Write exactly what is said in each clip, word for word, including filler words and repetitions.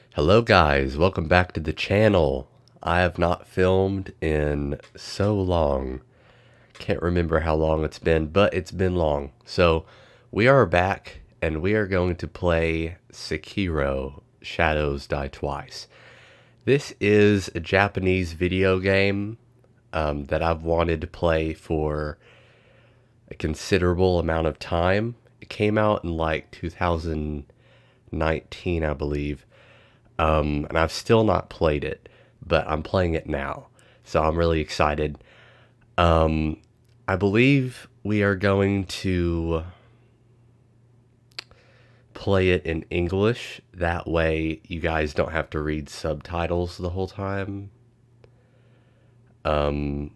Hello guys, welcome back to the channel. I have not filmed in so long. Can't remember how long it's been, but it's been long. So we are back and we are going to play Sekiro, Shadows Die Twice. This is a Japanese video game um, that I've wanted to play for a considerable amount of time. It came out in like two thousand nineteen, I believe. Um, and I've still not played it, but I'm playing it now. So I'm really excited. Um, I believe we are going to play it in English. That way you guys don't have to read subtitles the whole time. Um,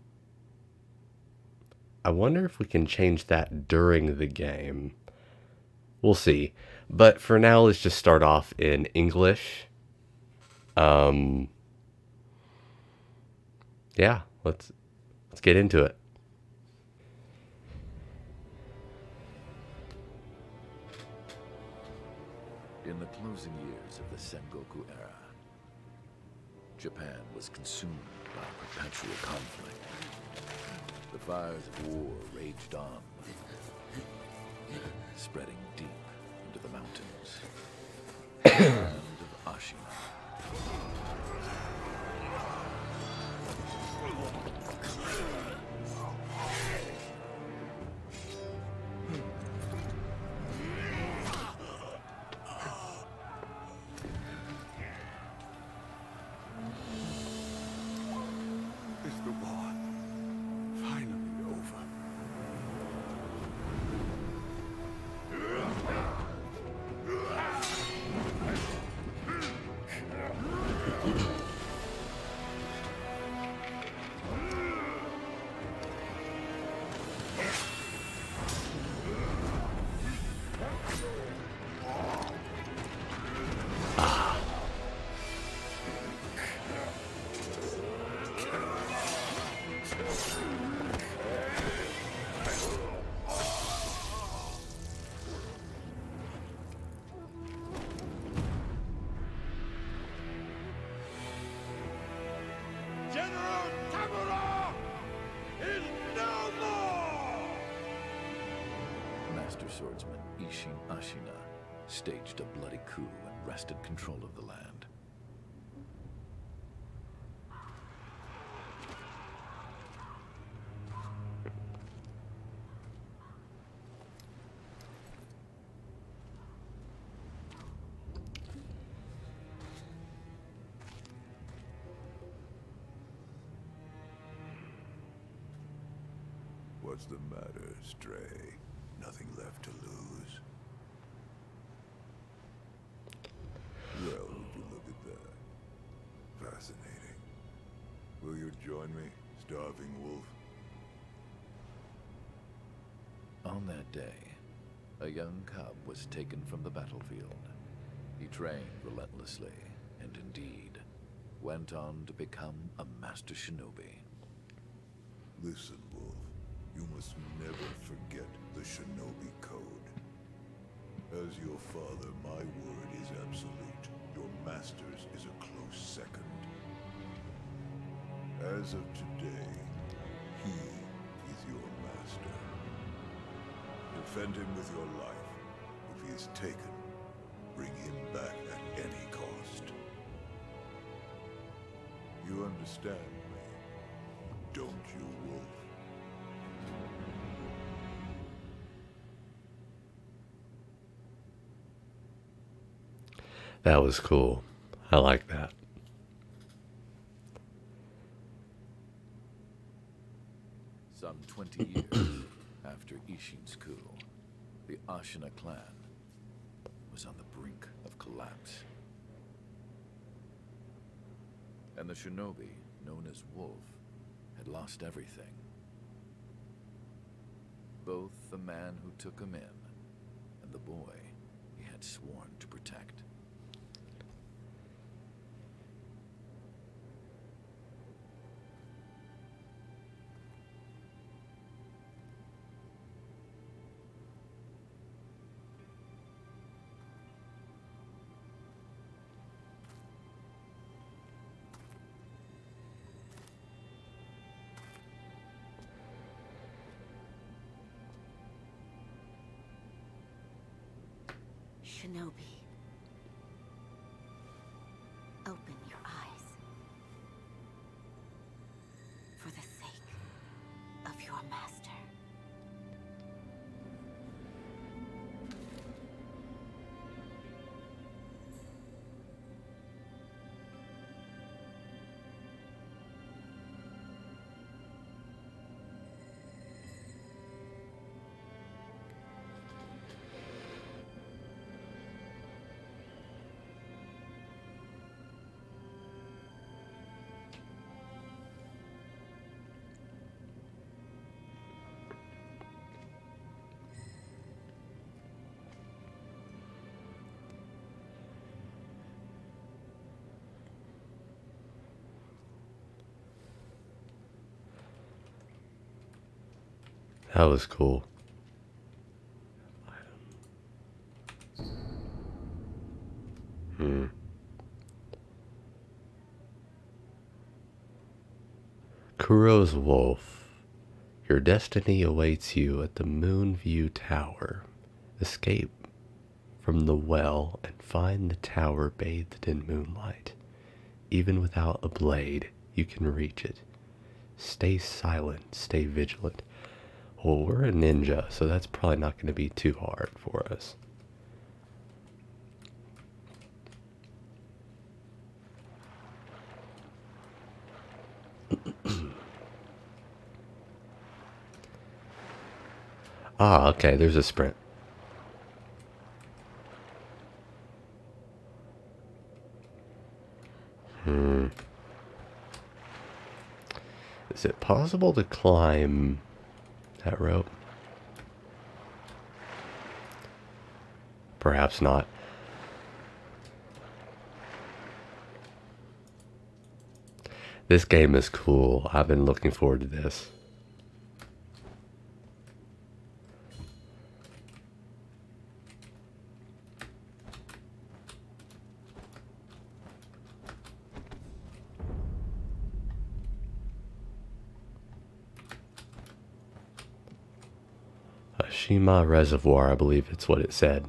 I wonder if we can change that during the game. We'll see. But for now, let's just start off in English. Um, yeah, let's let's get into it. In the closing years of the Sengoku era, Japan was consumed by perpetual conflict. The fires of war raged on, spreading deep into the mountains. The land of Ashina. Is the war finally over? General Tamura is no more! Master swordsman Ishin Ashina staged a bloody coup and wrested control of the land. What's the matter, Stray? Nothing left to lose? Well, would you look at that? Fascinating. Will you join me, starving wolf? On that day, a young cub was taken from the battlefield. He trained relentlessly, and indeed, went on to become a master shinobi. Listen, wolf. You must never forget the shinobi code. As your father, my word is absolute. Your master's is a close second. As of today, he is your master. Defend him with your life. If he is taken, bring him back at any cost. You understand me, don't you, wolf? That was cool. I like that. Some twenty years after Ishin's coup, the Ashina clan was on the brink of collapse. And the shinobi, known as Wolf, had lost everything. Both the man who took him in and the boy he had sworn to protect. Shinobi, open your eyes. For the sake of your master. That was cool. Hmm. Kuro's Wolf. Your destiny awaits you at the Moonview Tower. Escape from the well and find the tower bathed in moonlight. Even without a blade, you can reach it. Stay silent, stay vigilant. Well, we're a ninja, so that's probably not going to be too hard for us. Ah, okay, there's a sprint. Hmm. Is it possible to climb that rope? Perhaps not. This game is cool. I've been looking forward to this. Ashima Reservoir, I believe it's what it said.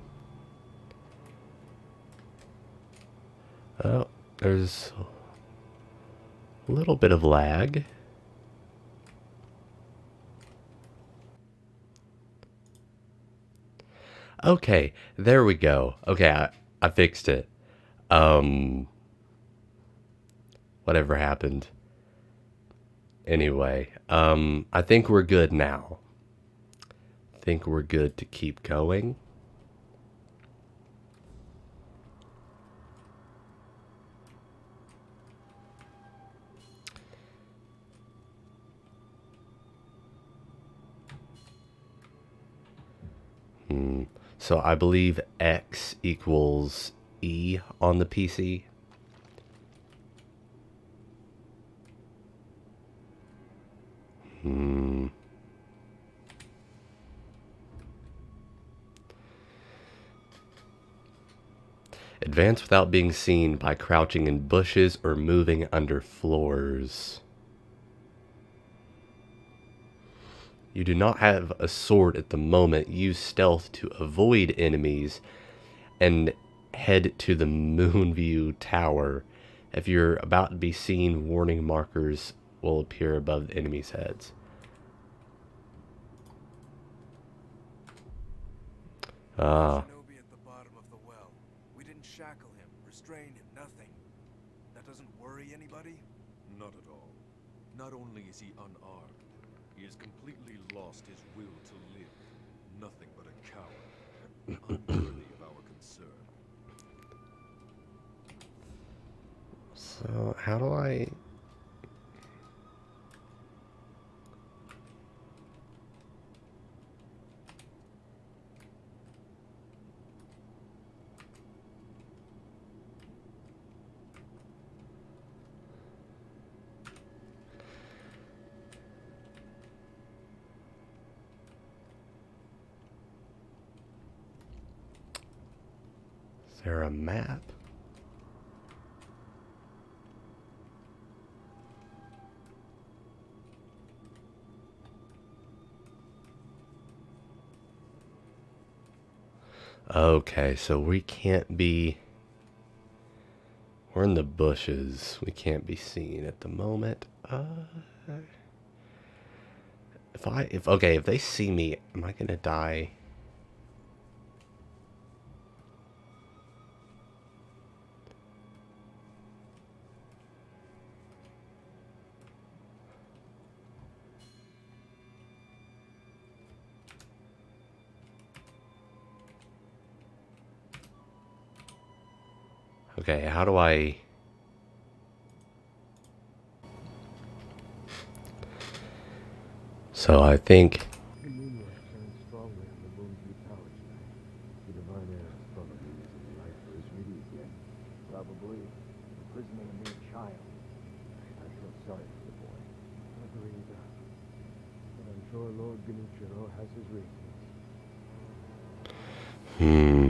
Oh, there's a little bit of lag. Okay, there we go. Okay, I, I fixed it. Um, whatever happened. Anyway, um, I think we're good now. I think we're good to keep going. Hmm. So I believe X equals E on the P C. Hmm. Advance without being seen by crouching in bushes or moving under floors. You do not have a sword at the moment. Use stealth to avoid enemies and head to the Moonview Tower. If you're about to be seen, warning markers will appear above the enemies' heads. Ah. Shinobi at the bottom of the well. We didn't shackle him, restrain him, nothing. That doesn't worry anybody? Not at all. Not only is he unarmed, he has completely lost his will to live. Nothing but a coward, unworthy of our concern. So, how do I... Is there a map? Okay, so we can't be... We're in the bushes. We can't be seen at the moment. Uh, if I... if Okay, if they see me, am I gonna die? Okay, how do I... So I think... The moonlight shines strongly on the moon's metallic tonight. The divine air is full of meanings of life for his reading again. Probably imprisoning a mere child. I feel sorry for the boy. Agreed. But I'm sure Lord Genichiro has his reasons. Hmm...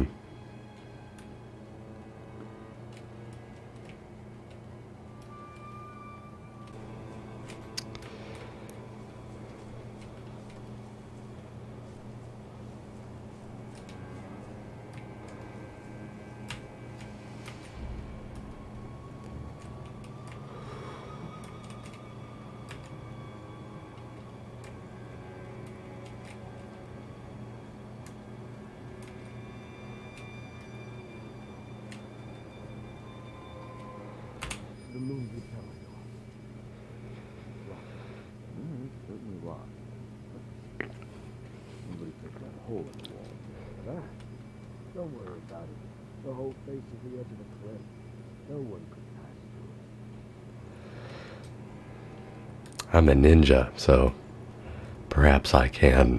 The moon's metallic. Rock. Mm, it's certainly rock. Somebody took that hole in the wall. Ah, don't worry about it. The whole face of the edge of the cliff. No one could pass through it. I'm a ninja, so perhaps I can.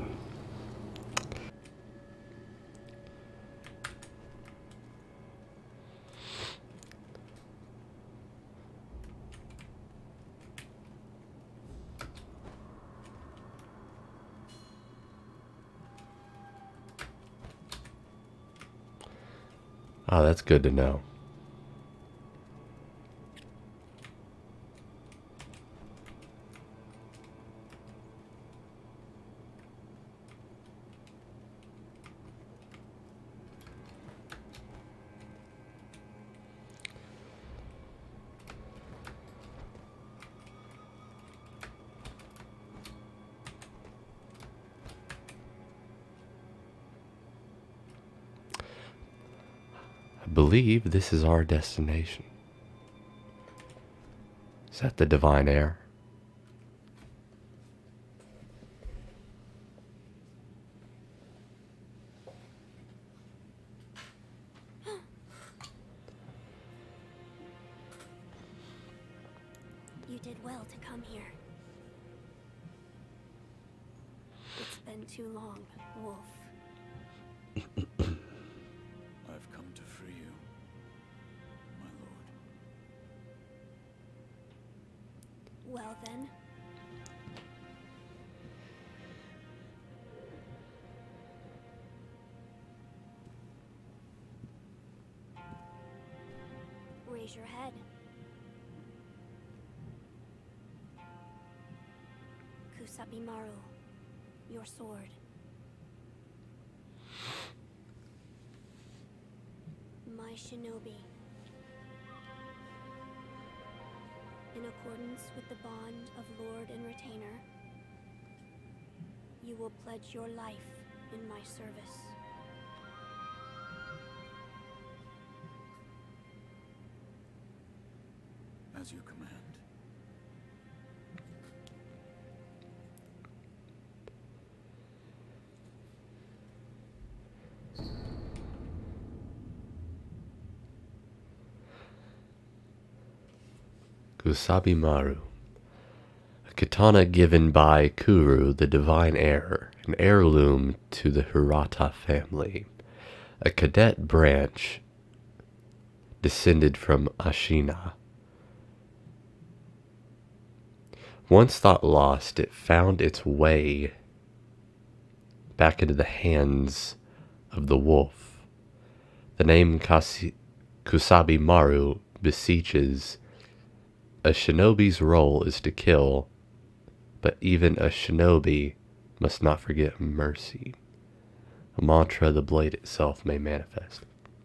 Oh, that's good to know. I believe this is our destination. Is that the divine air? You did well to come here. It's been too long, Wolf. I've come to free you, my lord. Well then. Raise your head. Kusabimaru, your sword. My shinobi. In accordance with the bond of Lord and Retainer, you will pledge your life in my service. As you command. Kusabimaru. A katana given by Kuru, the divine heir, an heirloom to the Hirata family. A cadet branch descended from Ashina. Once thought lost, it found its way back into the hands of the wolf. The name Kasi Kusabimaru beseeches. A shinobi's role is to kill, but even a shinobi must not forget mercy. A mantra the blade itself may manifest.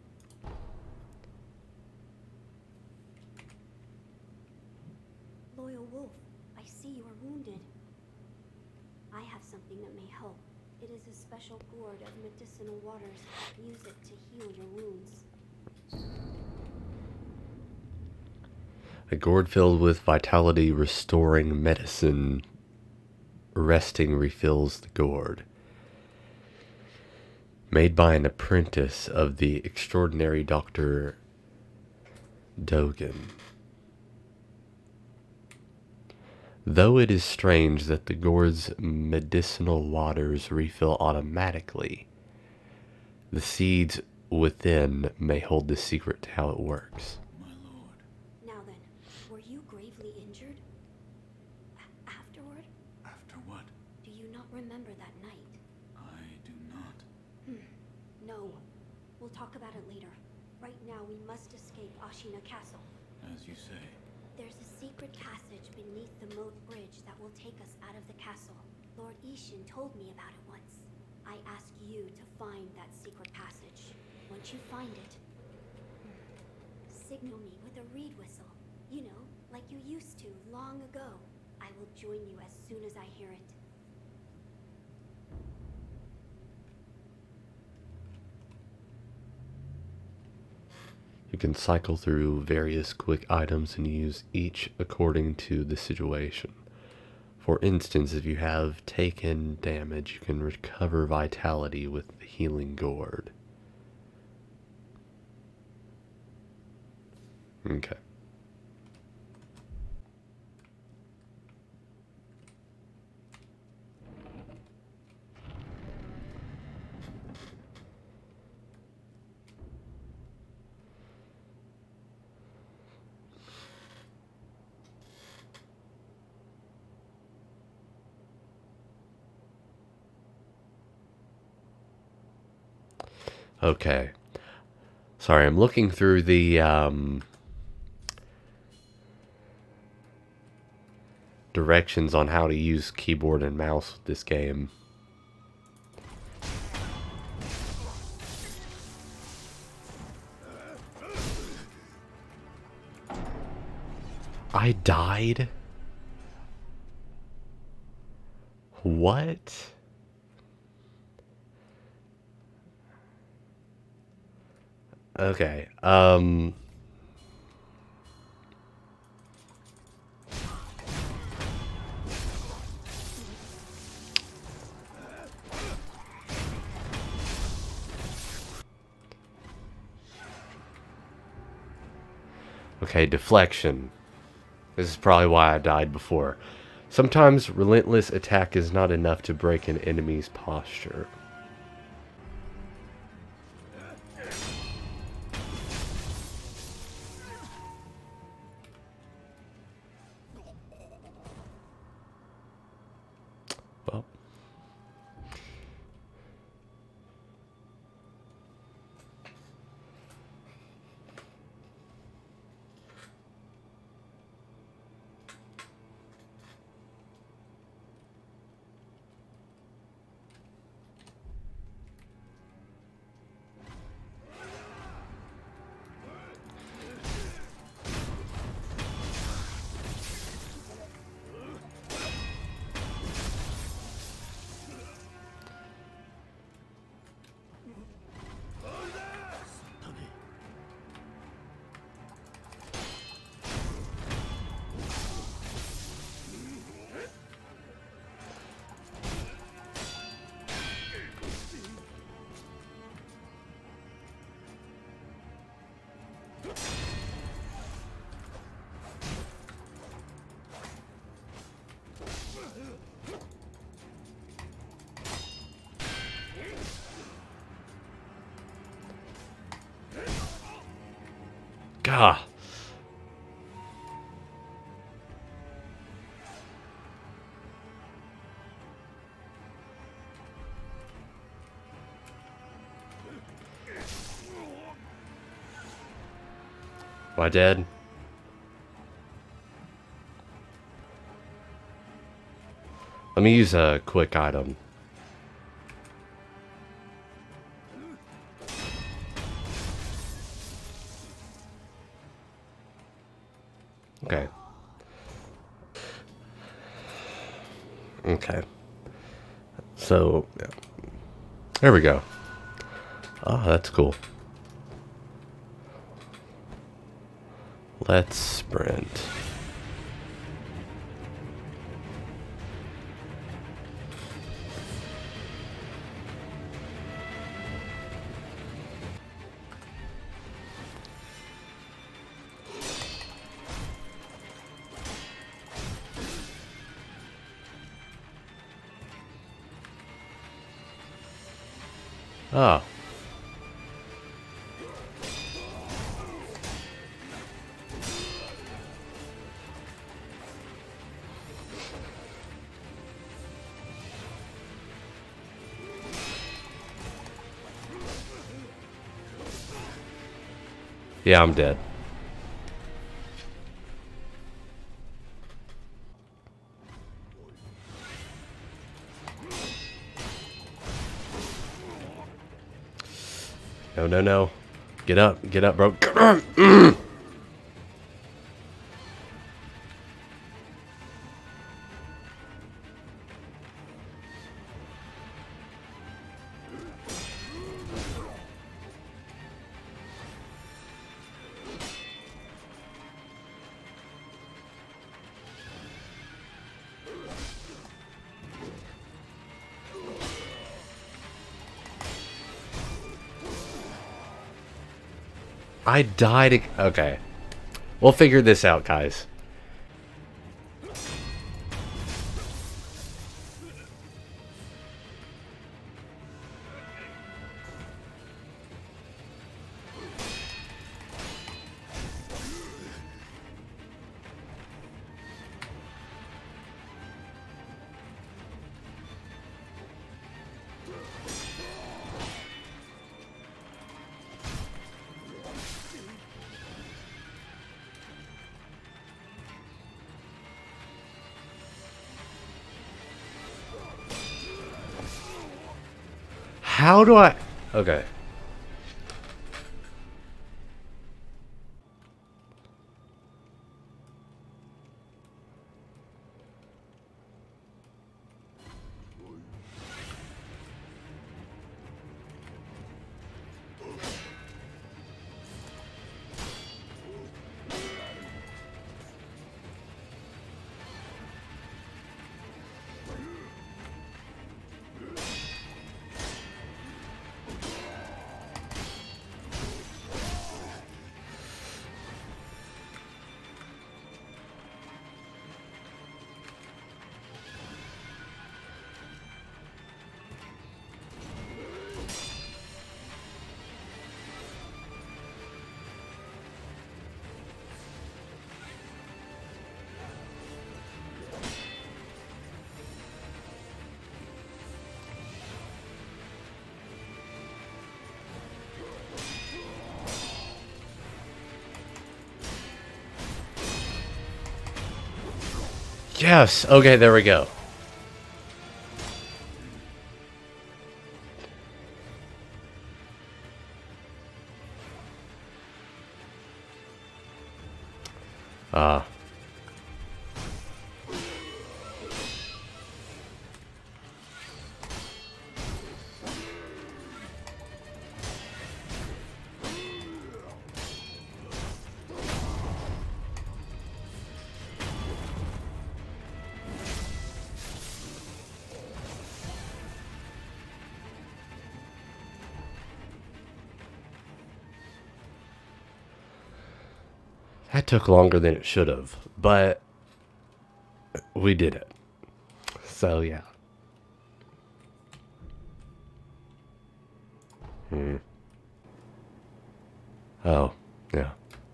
Loyal Wolf, I see you are wounded. I have something that may help. It is a special gourd of medicinal waters. Use it to heal your wounds. A gourd filled with vitality restoring medicine. Resting refills the gourd. Made by an apprentice of the extraordinary Doctor Dogen. Though it is strange that the gourd's medicinal waters refill automatically, the seeds within may hold the secret to how it works. My lord. Now then, were you gravely injured? A- afterward? After what? Do you not remember that night? I do not. Hmm. No. We'll talk about it later. Right now, we must escape Ashina Castle. As you say. There's a secret passage beneath the moat bridge that will take us out of the castle. Lord Ishin told me about it once. I ask you to find that secret passage. Once you find it, signal me with a reed whistle. You know, like you used to long ago. I will join you as soon as I hear it. You can cycle through various quick items and use each according to the situation. For instance, if you have taken damage, you can recover vitality with the healing gourd. Okay. Okay. Sorry, I'm looking through the um, directions on how to use keyboard and mouse with this game. I died? What? Okay, um... Okay, deflection. This is probably why I died before. Sometimes relentless attack is not enough to break an enemy's posture. Well. Gah. Am I dead? Let me use a quick item. Okay. Okay. So, yeah. There we go. Ah, that's cool. Let's sprint. Ah. Yeah, I'm dead. No, no, no. Get up. Get up, bro. I died. ag- Okay. We'll figure this out, guys. How do I... Okay. Yes. Okay, there we go. Ah. That took longer than it should have, but we did it. So, yeah. Hmm. Oh, yeah.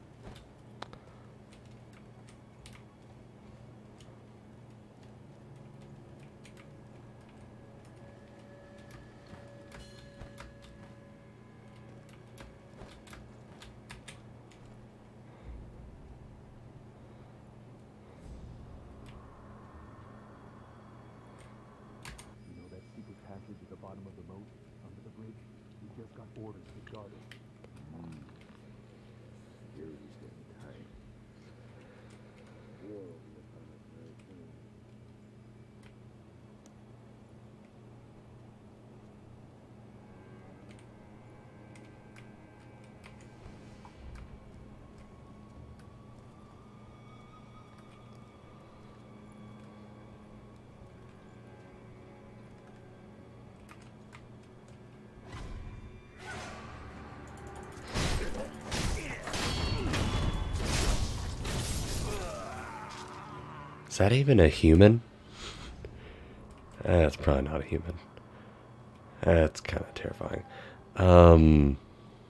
You know that secret passage at the bottom of the moat, under the bridge? We just got orders to guard it. Is that even a human? That's probably not a human. That's kind of terrifying. Um...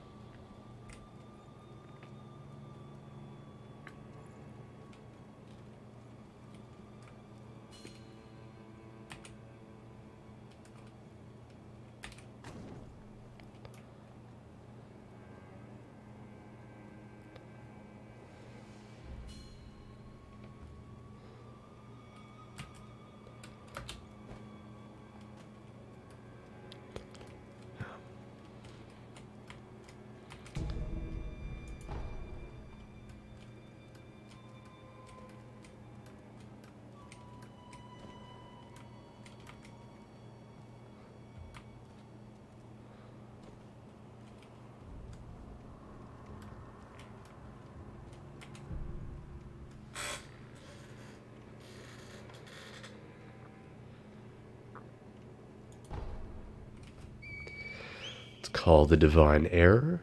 It's called the Divine Error.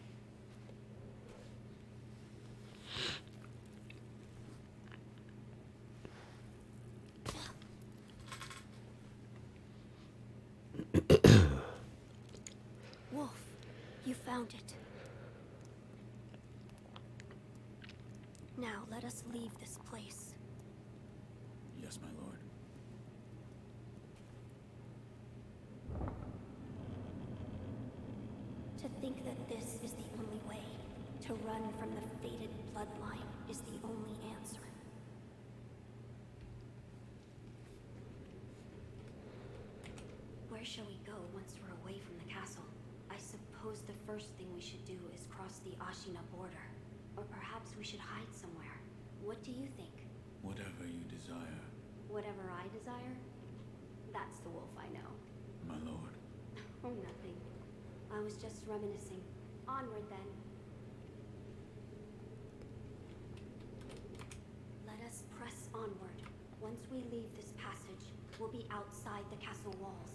Wolf, you found it. Now let us leave this place. Yes, my lord. To think that this is the only way, to run from the fated bloodline, is the only answer. Where shall we go once we're away from the castle? I suppose the first thing we should do is cross the Ashina border. Or perhaps we should hide somewhere. What do you think? Whatever you desire, Whatever I desire? That's the wolf I know. my lord. Oh, nothing. I was just reminiscing. Onward, then. Let us press onward. Once we leave this passage, we'll be outside the castle walls.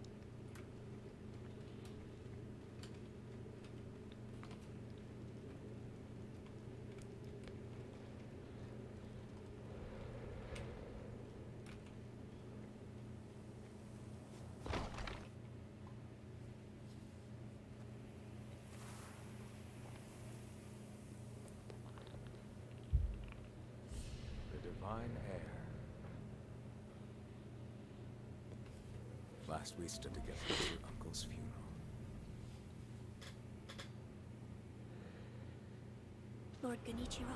Divine heir. Last we stood together at your uncle's funeral. Lord Genichiro.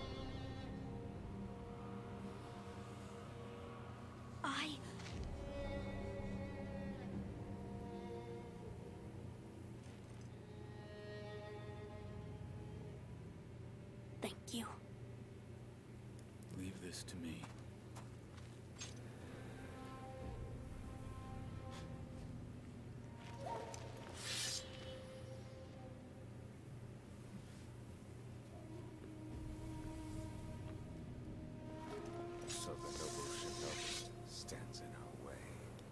I... Thank you. Leave this to me. So the noble shinobi stands in our way.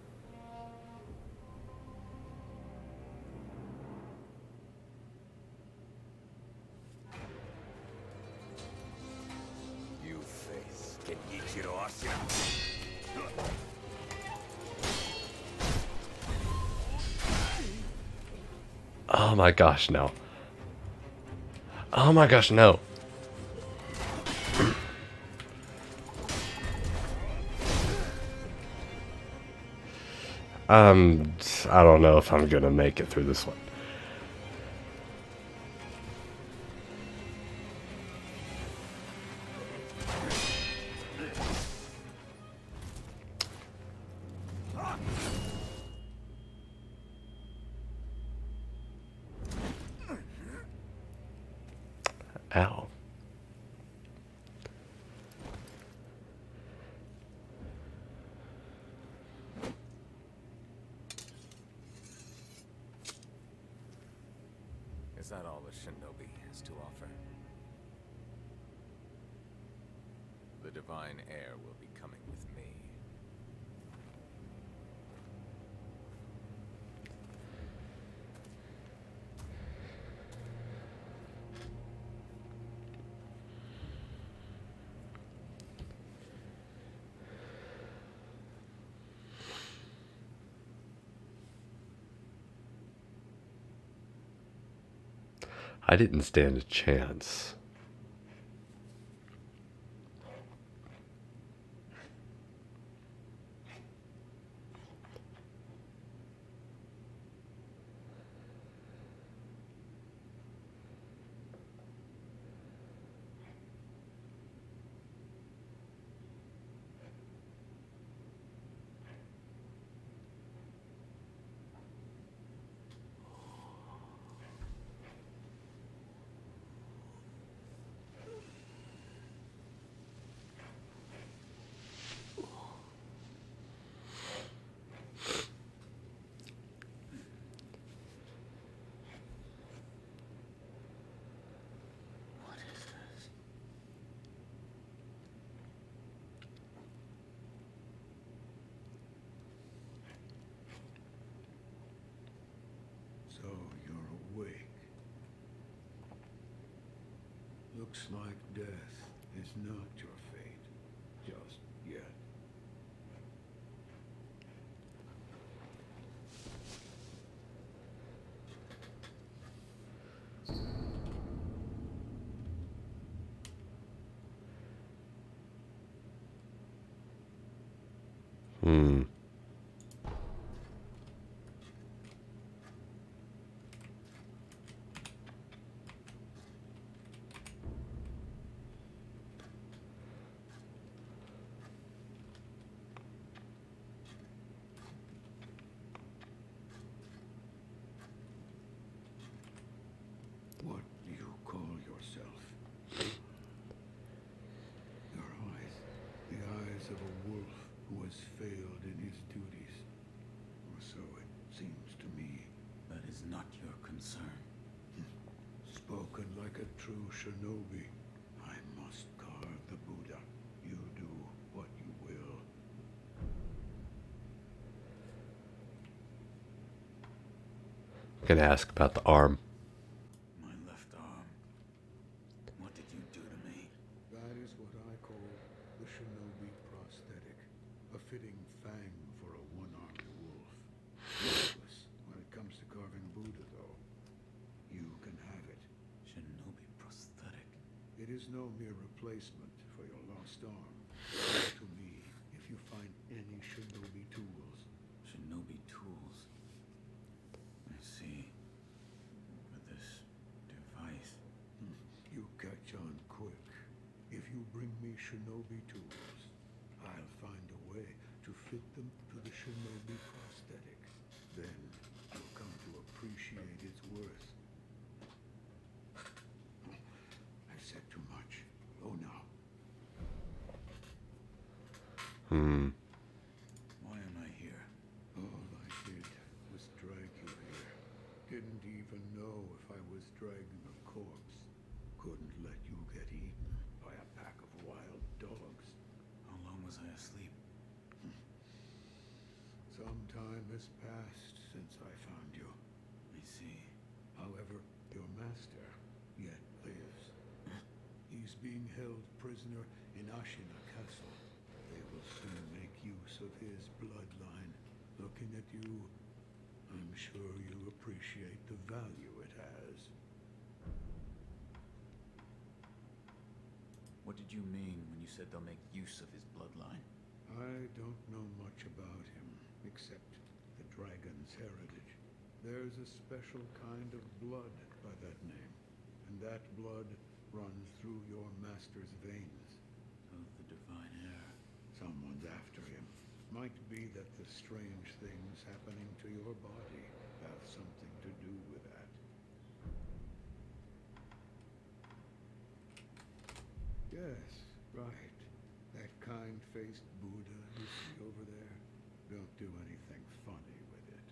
You face Genichiro Ashina. Oh my gosh, no. Oh my gosh, no. Um, I don't know if I'm gonna make it through this one. Ow. Is that all the shinobi has to offer? The divine heir will be coming with me. I didn't stand a chance. So you're awake. Looks like death is not your fate, just yet. Hmm. What do you call yourself? Your eyes, the eyes of a wolf who has failed in his duties. Or so it seems to me. That is not your concern. Spoken like a true shinobi. I must carve the Buddha. You do what you will. Gonna ask about the arm. My left arm. What did you do to me? That is what I call the shinobi prosthetic. A fitting fang for a one-armed wolf. Useless when it comes to carving Buddha, though. You can have it. Shinobi prosthetic. It is no mere replacement for your lost arm. To me, if you find any shinobi tools. Shinobi tools. I see. But this device. You catch on quick. If you bring me shinobi tools, I'll find a way to fit them to the shinobi prosthetic. Then you'll come to appreciate its worth. I've said too much. Go now. Hmm. Why am I here? All I did was drag you here. Didn't even know if I was dragging a corpse. Couldn't let you get eaten by a pack of wild dogs. How long was I asleep? Some time has passed since I found you. I see. However, your master yet lives. He's being held prisoner in Ashina Castle. They will soon make use of his bloodline. Looking at you, I'm sure you appreciate the value it has. What did you mean when you said they'll make use of his bloodline? I don't know much about him, except the dragon's heritage. There's a special kind of blood by that name, and that blood runs through your master's veins. Of the divine heir. Someone's after him. Might be that the strange things happening to your body have something to do with that. Yes, right. That kind-faced Buddha you see over there. Don't do anything funny with it.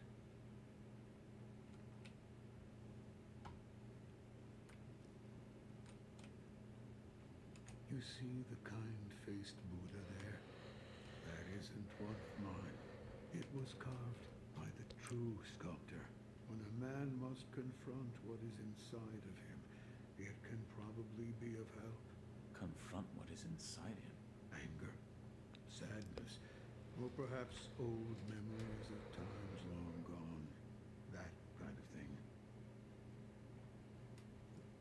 You see the kind-faced Buddha there? That isn't one of mine. It was carved by the true sculptor. When a man must confront what is inside of him, it can probably be of help. Confront what is inside him. Anger, sadness, or perhaps old memories of times long gone. That kind of thing.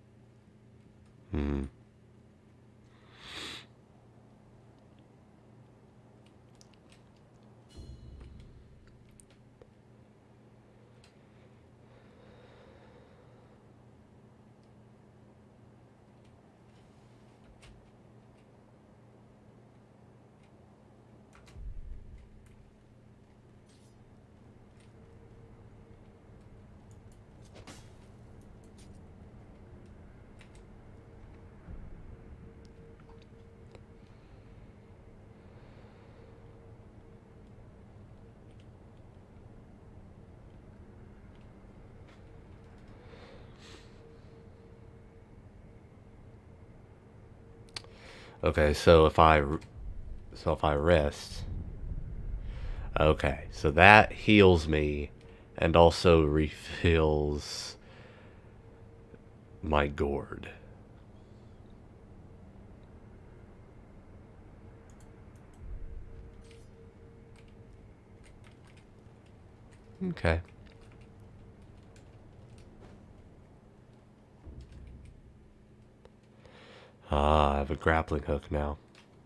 Okay, so if I so if I rest, okay, so that heals me and also refills my gourd. Okay. Ah, I have a grappling hook now.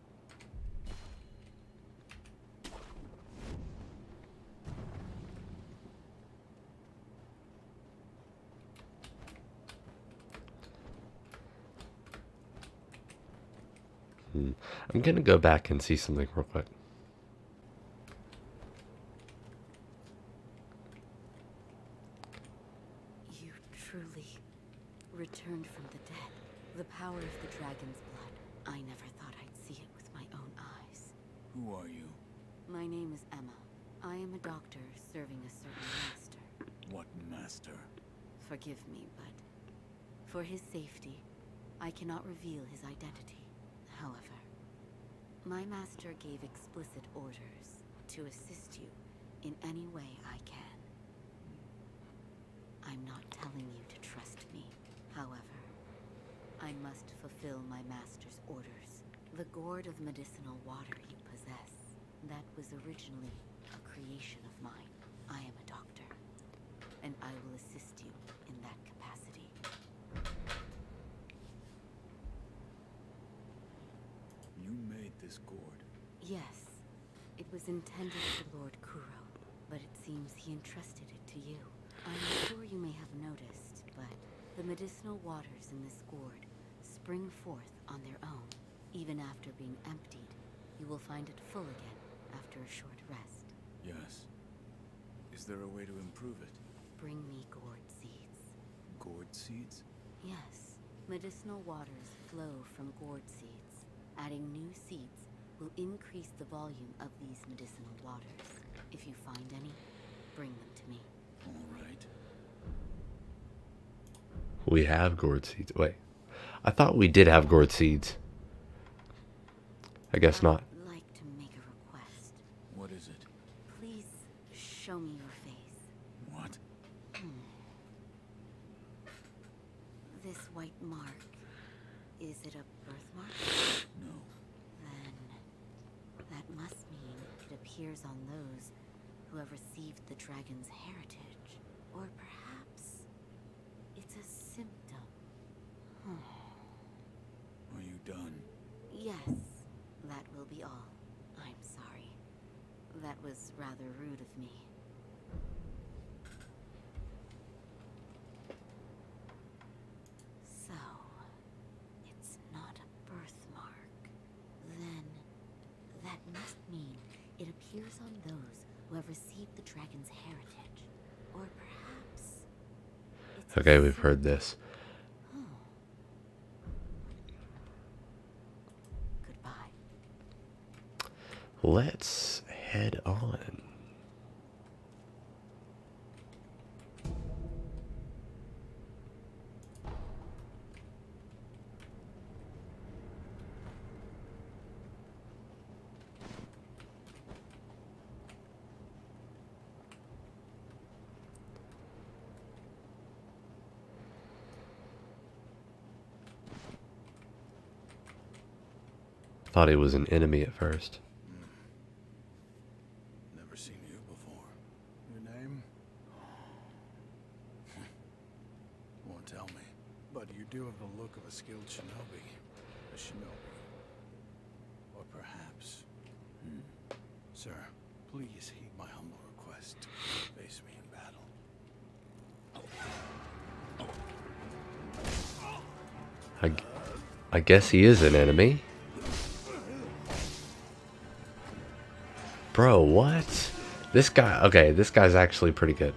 Hmm. I'm gonna go back and see something real quick. You truly returned from the dead. The power of the dragon's blood. I never thought I'd see it with my own eyes. Who are you? My name is Emma. I am a doctor serving a certain master. What master? Forgive me, but for his safety, I cannot reveal his identity. However, my master gave explicit orders to assist you in any way I can. I'm not telling you to trust me. However, I must fulfill my master's orders. The gourd of medicinal water you possess, that was originally a creation of mine. I am a doctor, and I will assist you in that capacity. You made this gourd. Yes, it was intended for Lord Kuro, but it seems he entrusted it to you. I'm sure you may have noticed, but the medicinal waters in this gourd spring forth on their own. Even after being emptied, you will find it full again after a short rest. Yes. Is there a way to improve it? Bring me gourd seeds. Gourd seeds? Yes. Medicinal waters flow from gourd seeds. Adding new seeds will increase the volume of these medicinal waters. If you find any, bring them to me. All right. We have gourd seeds. Wait. I thought we did have gourd seeds. I guess not. I'd like to make a request. What is it? Please show me your face. What? Hmm. This white mark, is it a birthmark? No. Then that must mean it appears on those who have received the dragon's heritage. Or perhaps it's a symptom. Are you done? Yes, that will be all. I'm sorry. That was rather rude of me. So, it's not a birthmark. Then, that must mean it appears on those who have received the dragon's heritage. Or perhaps it's a Okay, we've heard this. Goodbye. Let's head on. Thought he was an enemy at first. Never seen you before. Your name? Won't tell me. But you do have the look of a skilled shinobi. A shinobi. Or perhaps... Hmm. Sir, please heed my humble request. Face me in battle. I, I guess he is an enemy. Bro, what? This guy, okay, this guy's actually pretty good.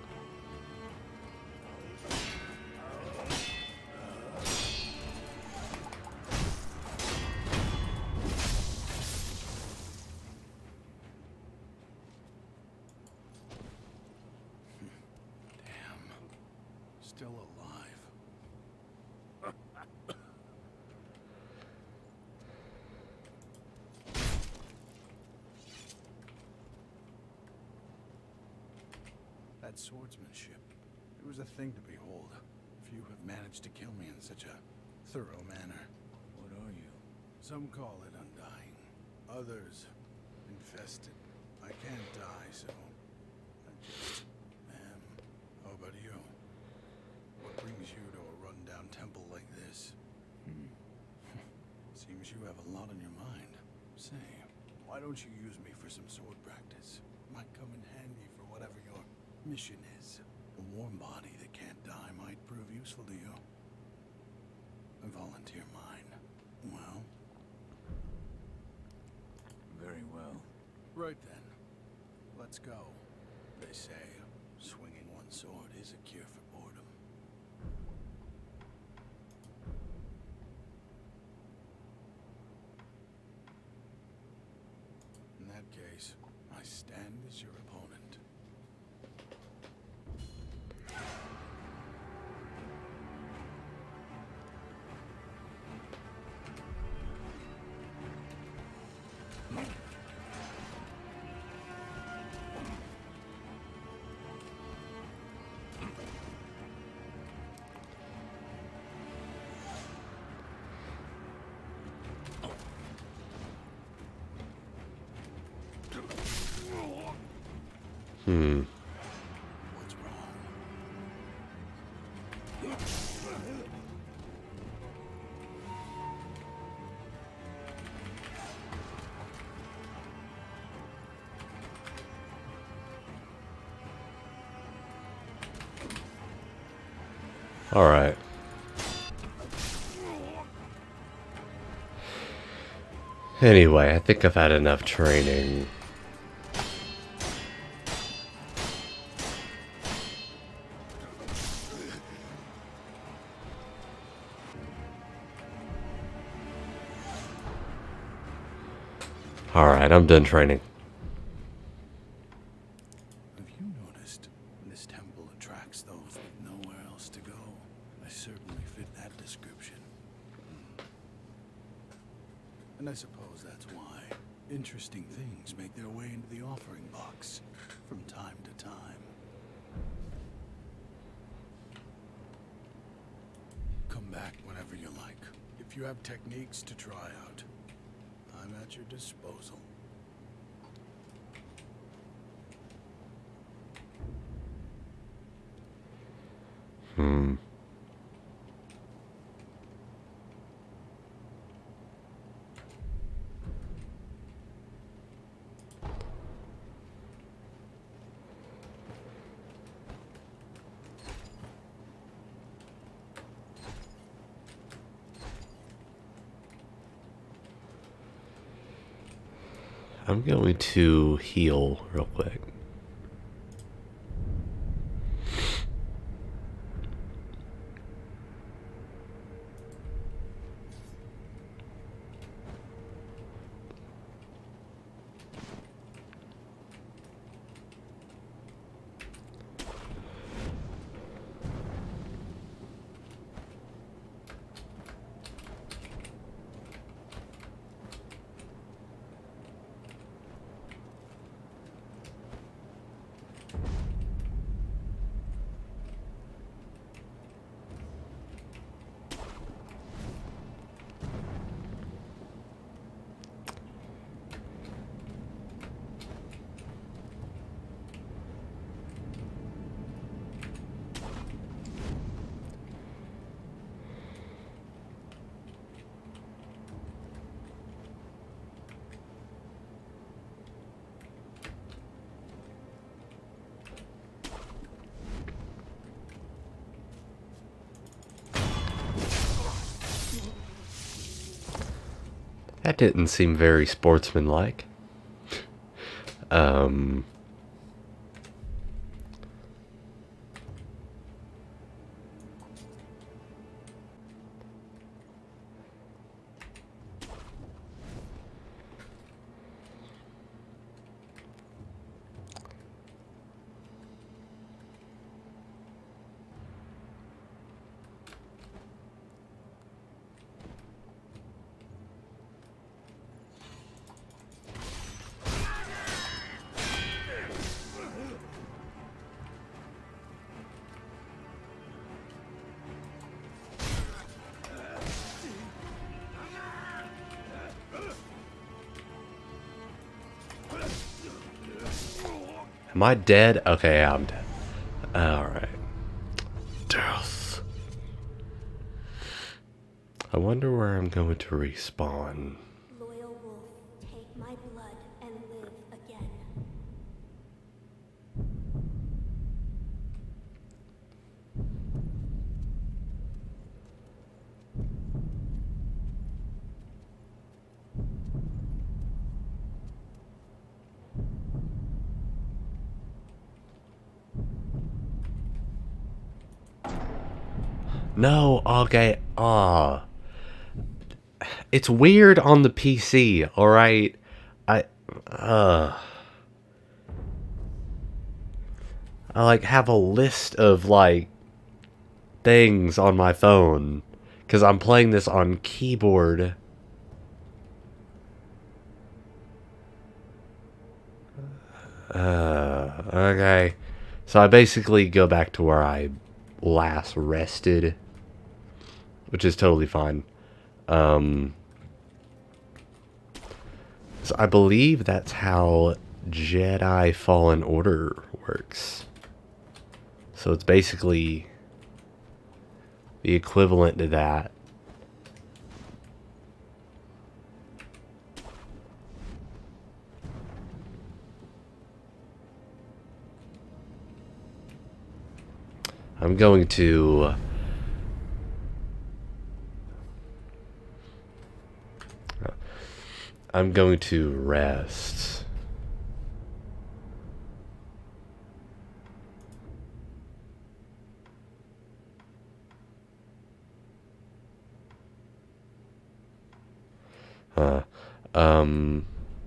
Damn. Still alive. bad swordsmanship. It was a thing to behold. Few have managed to kill me in such a thorough manner. What are you? Some call it undying. Others, infested. I can't die, so I just am. How about you? What brings you to a rundown temple like this? Hmm. Seems you have a lot on your mind. Say, why don't you use me for some sword practice? Might come in handy for whatever your mission is. A warm body that can't die might prove useful to you. I volunteer mine. Well? Very well. Right then. Let's go. They say swinging one sword is a cure for boredom. In that case, I stand as your opponent. Hmm. What's wrong? All right. Anyway, I think I've had enough training. All right, I'm done training. Have you noticed this temple attracts those with nowhere else to go? I certainly fit that description. And I suppose that's why interesting things make their way into the offering box from time to time. Come back whenever you like. If you have techniques to try out, I'm at your disposal. Hmm. I'm going to heal real quick. That didn't seem very sportsmanlike. Um... Am I dead? Okay, yeah, I'm dead. Alright. Death. I wonder where I'm going to respawn. Loyal wolf, take my blood and live again. No, okay, ah. It's weird on the P C, alright? I, uh... I, like, have a list of, like, things on my phone. Because I'm playing this on keyboard. Uh, okay. So I basically go back to where I last rested. Which is totally fine. Um... So I believe that's how Jedi Fallen Order works. So it's basically the equivalent to that. I'm going to... I'm going to rest. Huh. Um...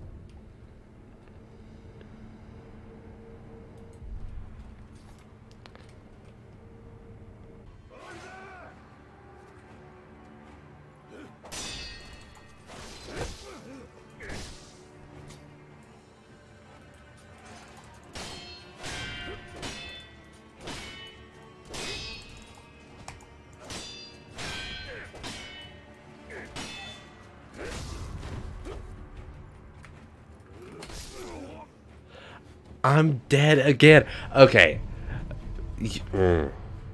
I'm dead again. Okay. Mm.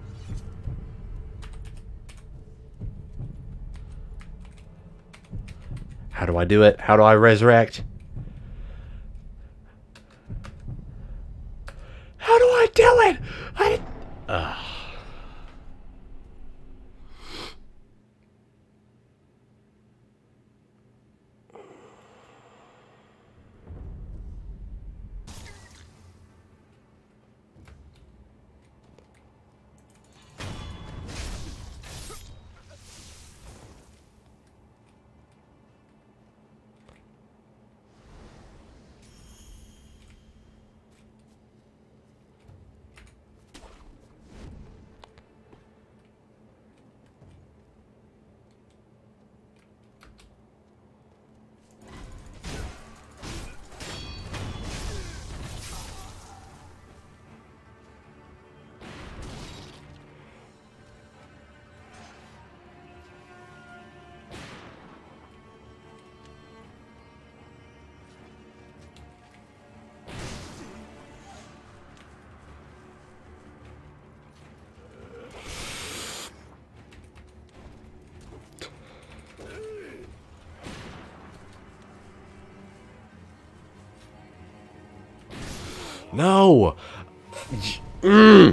How do I do it? How do I resurrect? How do I do it? I... Uh. No! Mm.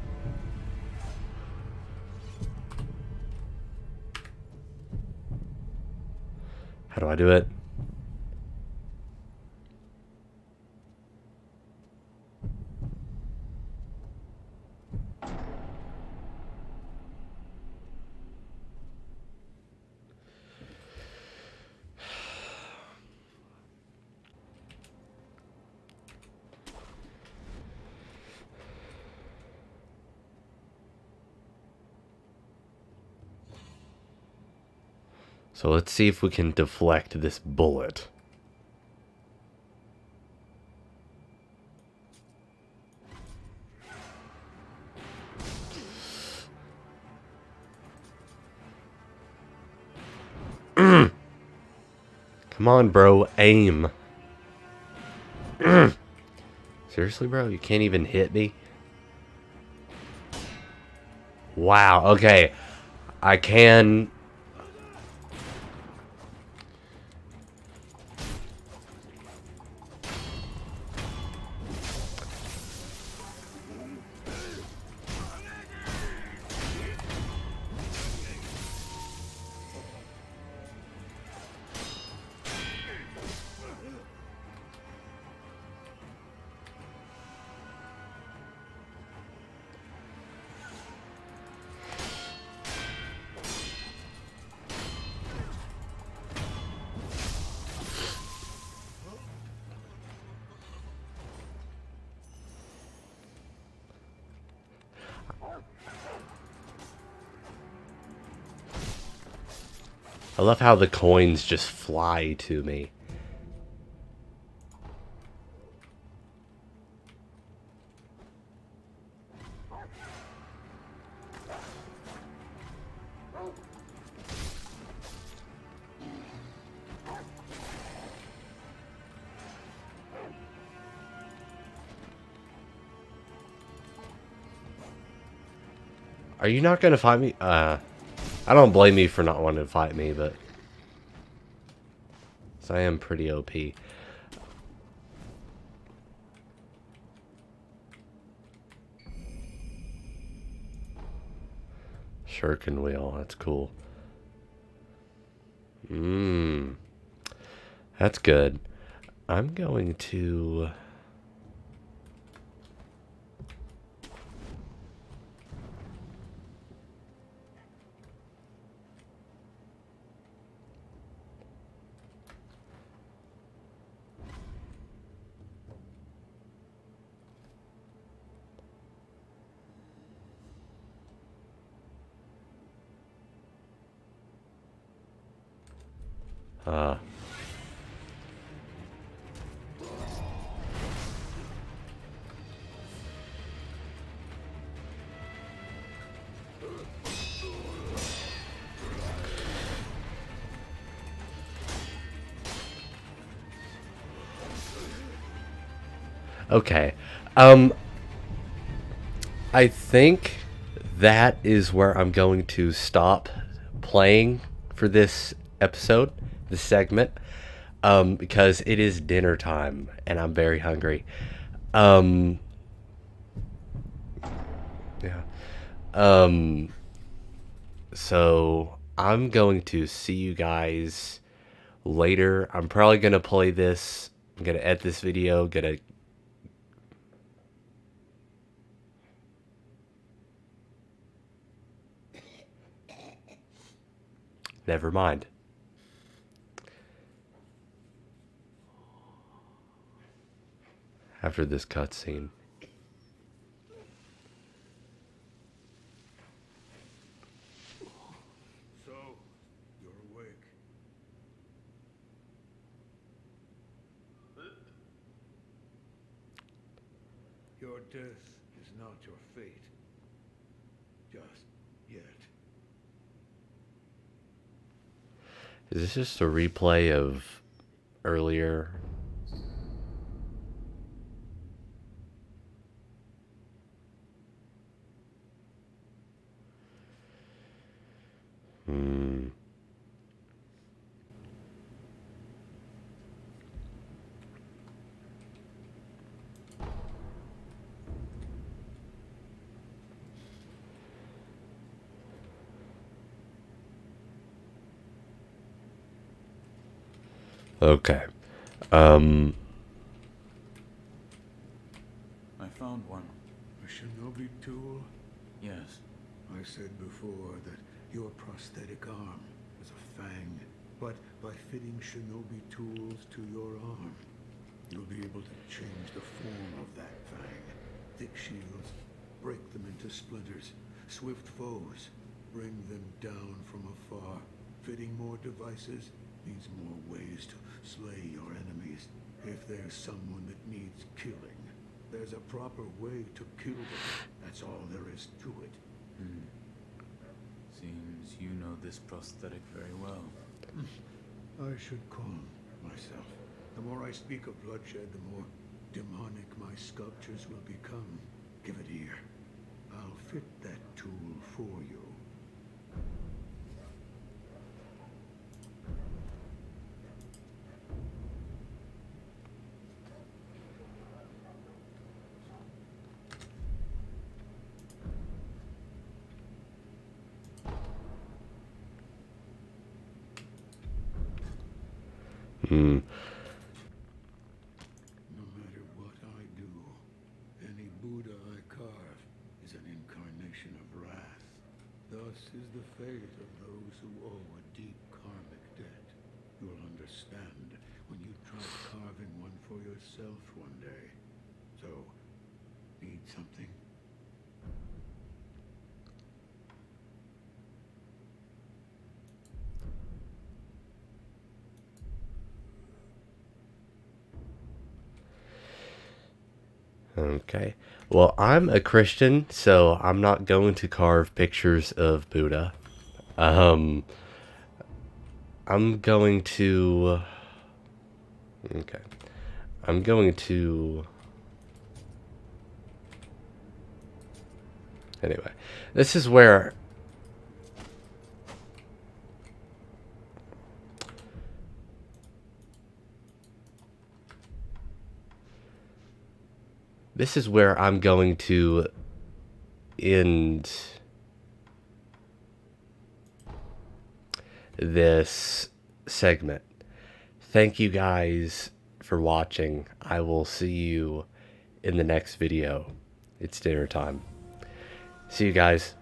How do I do it? So let's see if we can deflect this bullet. Mm. Come on, bro. Aim. Mm. Seriously, bro? You can't even hit me? Wow, okay. I can... I love how the coins just fly to me. Are you not gonna fight me? Uh, I don't blame you for not wanting to fight me, but... So I am pretty O P. Shuriken wheel, that's cool. Mmm. That's good. I'm going to... Uh... Okay. Um, I think that is where I'm going to stop playing for this episode, this segment, um, because it is dinner time and I'm very hungry. Um, yeah. Um, so I'm going to see you guys later. I'm probably going to play this. I'm going to edit this video, gonna Never mind. After this cutscene. So, you're awake. Your death is not your fate. Just yet. Is this just a replay of earlier? Hmm. Okay. Um. I found one. A shinobi tool? Yes. I said before that your prosthetic arm is a fang, but by fitting shinobi tools to your arm, you'll be able to change the form of that fang. Thick shields, break them into splinters. Swift foes, bring them down from afar. Fitting more devices means more ways to slay your enemies. If there's someone that needs killing, there's a proper way to kill them. That's all there is to it. Hmm. Seems you know this prosthetic very well. I should calm myself. The more I speak of bloodshed, the more demonic my sculptures will become, give it here. I'll fit that tool for you. Hmm. No matter what I do, any Buddha I carve is an incarnation of wrath. Thus is the fate of those who owe a deep karmic debt. You'll understand when you try carving one for yourself one day. So, need something? Okay. Well, I'm a Christian, so I'm not going to carve pictures of Buddha. Um, I'm going to... Okay. I'm going to... Anyway, this is where... This is where I'm going to end this segment. Thank you guys for watching. I will see you in the next video. It's dinner time. See you guys.